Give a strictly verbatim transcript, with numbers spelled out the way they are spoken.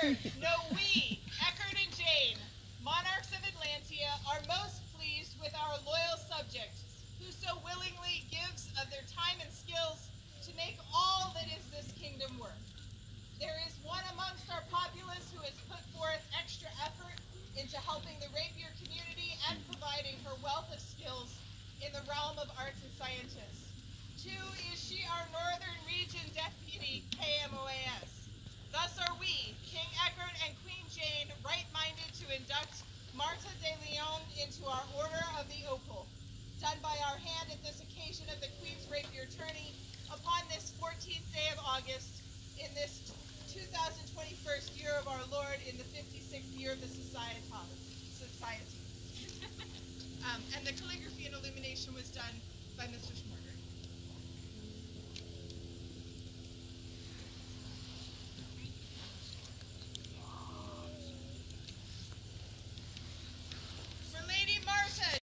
third, know we, Eckert and Jane, monarchs of Atlantia, are most pleased with our loyal subject, who so willingly gives of their time and skills to make all that is this kingdom work. There is one amongst our populace who has put forth extra effort into helping the rapier community and providing her wealth of skills in the realm of arts and scientists. Two is she our Northern Region Deputy K M O A S. Thus are we, King Eckert and Queen Jane, right-minded to induct Marta de Leon into our Order of the Opal, done by our hand at this occasion of the Queen's Rapier Tourney upon this fourteenth day of August in this two thousand twenty-one year of our Lord in the fifty-sixth year of the Society. Society. um, and the calligraphy and illumination was done by Mister Schmork.